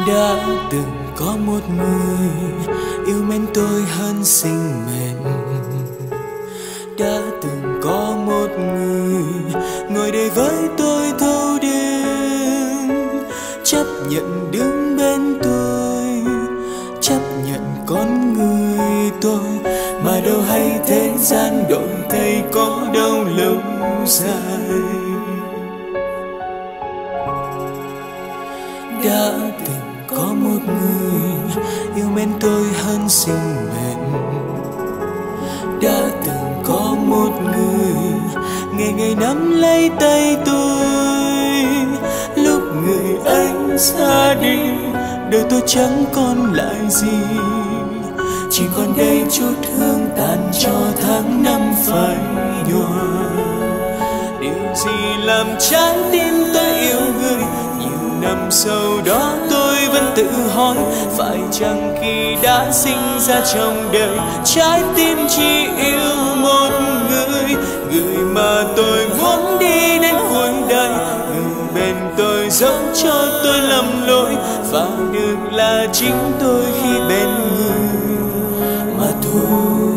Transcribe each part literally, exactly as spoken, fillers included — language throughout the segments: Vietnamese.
Đã từng có một người yêu mến tôi hơn sinh mệnh. Đã từng có một người ngồi đây với tôi thâu đêm, chấp nhận đứng bên tôi, chấp nhận con người tôi, mà đâu hay thế gian đổi thay có đâu lâu dài. Đã từng có một người yêu mến tôi hơn sinh mệnh. Đã từng có một người ngày ngày nắm lấy tay tôi, lúc người ấy ra đi đời tôi chẳng còn lại gì, chỉ còn đây chút hương tàn cho tháng năm phai nhòa. Điều gì làm trái tim tôi yêu người, nhiều năm sau đó tôi vẫn tự hỏi, phải chăng khi đã sinh ra trong đời trái tim chỉ yêu một người, người mà tôi muốn đi đến cuối đời, người bên tôi dẫu cho tôi lầm lỗi, và được là chính tôi khi bên người mà thôi.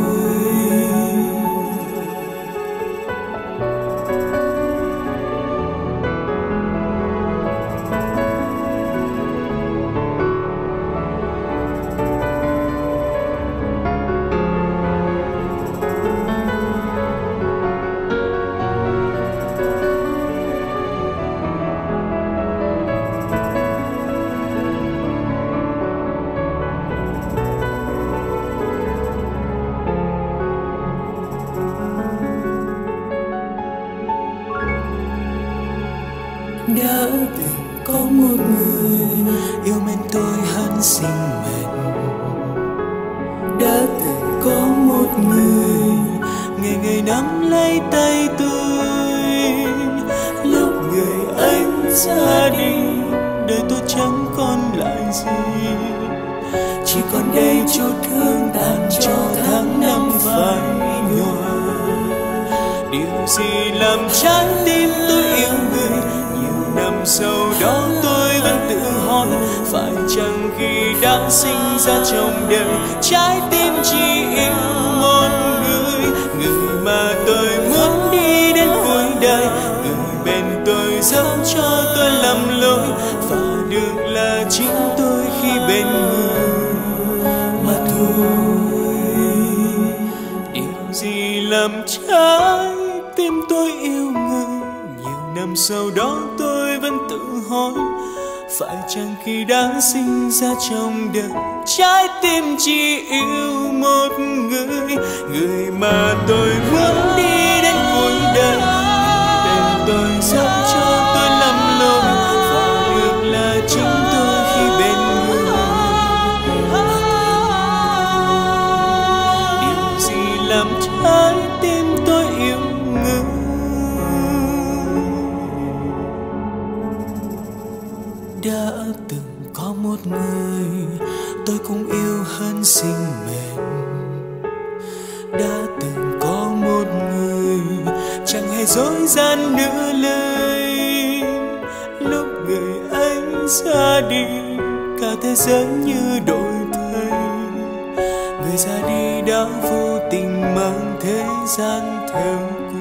Đã từng có một người yêu mến tôi hơn sinh mệnh. Đã từng có một người ngày ngày nắm lấy tay tôi, lúc người ấy ra đi đời tôi chẳng còn lại gì, chỉ còn đây chút hương tàn cho tháng năm phai nhòa. Điều gì làm trái tim tôi yêu người, năm sau đó tôi vẫn tự hỏi, phải chăng khi đã sinh ra trong đời trái tim chỉ yêu một người, người mà tôi muốn đi đến cuối đời, người bên tôi dẫu cho tôi lầm lỗi, và được là chính tôi khi bên người mà thôi. Điều gì làm trái tim tôi yêu người, nhiều năm sau đó tôi vẫn tự hỏi, phải chăng khi đã sinh ra trong đời trái tim chỉ yêu một người, người mà tôi muốn đi đến cuối đời, người bên tôi dẫu cho tôi lầm lỗi, và được là chính tôi khi bên người mà thôi. Điều gì làm trái tim tôi yêu người. Đã từng có một người tôi cũng yêu hơn sinh mệnh. Đã từng có một người chẳng hề dối gian nửa lời, lúc người ấy ra đi cả thế giới như đổi thay, người ra đi đã vô tình mang thế gian theo.